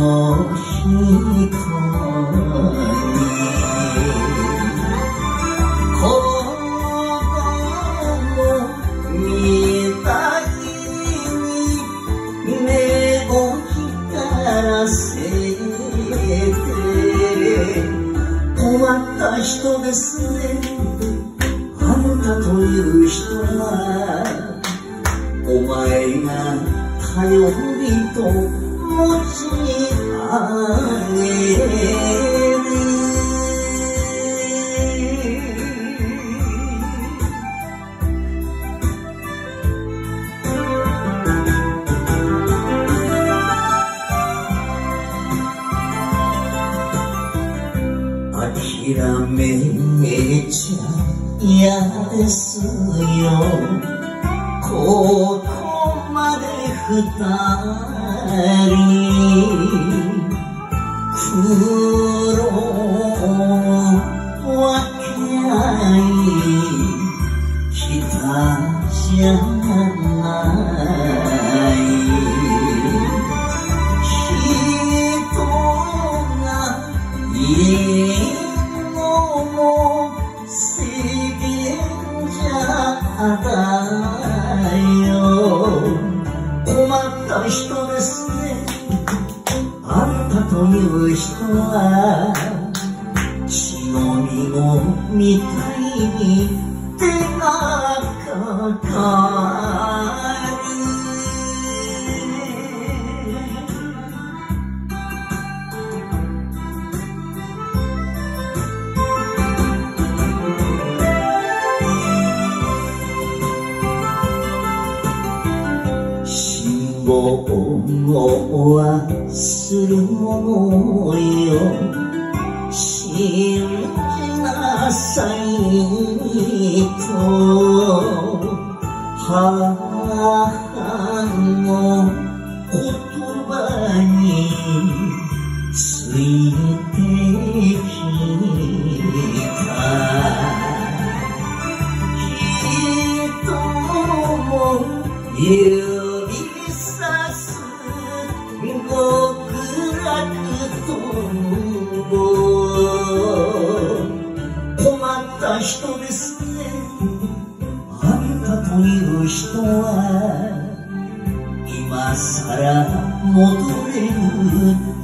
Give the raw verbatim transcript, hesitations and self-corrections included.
人に子供みたいに目を光らせて困った人ですねあんたという人はお前が頼りと持ち上げる諦めちゃ嫌ですよここまで二人苦労分け合い来たじゃない人が家世間じゃだよ困った人ですねあんたという人は血のみごみたいに手がかかる棒はするものよ信じなさいと母の言葉についてきた人も指さす極楽と困った人ですねあんたという人は今さら戻れる